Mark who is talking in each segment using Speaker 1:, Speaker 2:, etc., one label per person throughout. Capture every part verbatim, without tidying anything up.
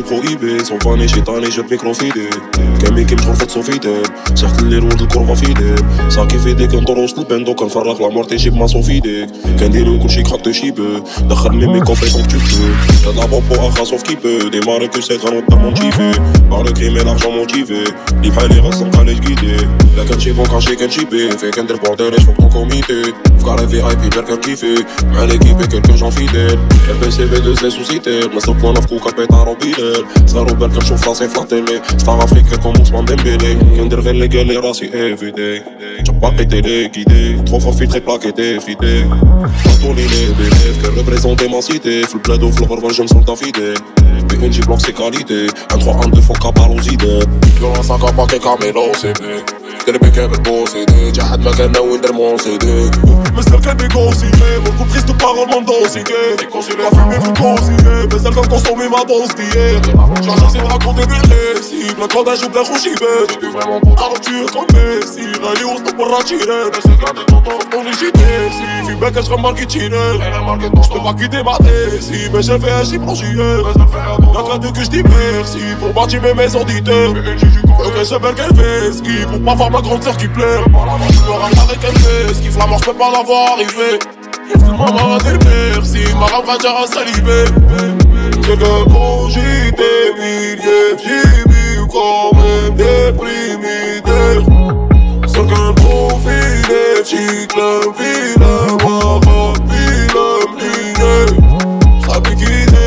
Speaker 1: prohibés. Sont vanés, chétanés, je micro-fidé. كامي كي مشغول فات فيدال سحت الليل ولد الكرفة في يديك صاكي في يديك ندروس البندو كنفرغ لامور تيجيب ماسون في يديك كنديرو كلشي كراك تشيبو دخل ميمي كوفري كوم tu peux Y'a de la bombe pour un sauf qui peut Démarrer que c'est un autre motivé Par le crime et l'argent motivé Les palais restent sans aller guider La canne chez bon quand j'ai qu'un chipé Fait qu'un des bordel et j'fous ton comité Fgar les V I P Berker kiffé M'a l'équipe et quelques gens fidèles L B C V deux S suscité Mas le point neuf coup capé ta robinel Zaro Berker chaud français flatté mais Star africain comme Ousmane Dembélé Kinder غير les gars les racis everyday J'ai pas pété les guidés Trop fort filtré plaqué défidé Anthony les bénéfices Qu'elle représente ma cité Full bled au floor je me sens fidèle P N J bloque ses qualités Un trois un deux faut qu'à part aux idées Violence à capa que Camelo c'est bé T'es le كامل بوسيدي جا حد ما كان وين درمون سيدي مستر كان négocié Mon coup triste parole mon dossier La fumée vous conseillez Mais elle va consommer ma dose d'hier J'en cherche de raconter des récits Plein de cordage ou plein rouchibé J'étais vraiment bon alors tu es comme Messi Rallye au stop pour retirer Mais c'est gardé ton temps ton légitimité Si fille que je remarque qu'il tire J'peux pas quitter ma déci Mais j'ai fait un chiffre chier Y'a qu'à deux que j'dis merci Pour bâtir mes maisons auditeurs Ok j'appelle qu'elle fait ski Pour pas voir ma grande sœur qui pleure Je leur arrête qu'elle fait ski La mort j'peux pas la voir arriver Maman m'a dit merci Ma rame raja a salibé C'est que cogité milliers J'ai vu quand même déprimé C'est qu'un profil Chic le vilain Wara vilain lié Ça piquine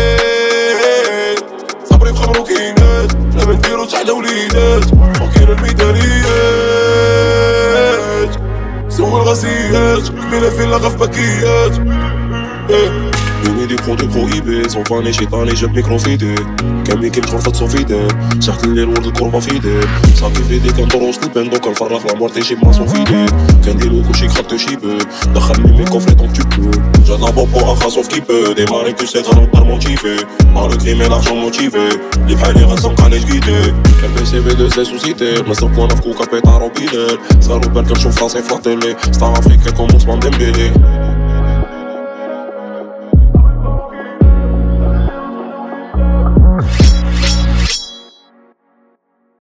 Speaker 1: Ça brille comme l'okinette Le même tiro t'as l'oulinette Tranquille le midariette سوى الغسيات كمل في الغف بكيات Donner des produits prohibés Sont vanés, chétanés, je micro-fidé كامي كي مشغول فات فيدال سحت الليل ولد الكرفة في يديك صاكي في يديك ندروس البندو كنفرغ لامور تيجيب ماسون في يديك كنديرو كلشي كراك تشيبو دخل ميمي كوفري طون tu peux J'ai de la bombe pour un frère sauf qui peut Démarrer que c'est un autre motivé Par le crime et l'argent motivé Les palais restent sans calèche guidé L B C V deux S suscité Mas le point neuf coup capé ta robinel Zaro Berker chaud français flatté mais Star africain comme Ousmane Dembélé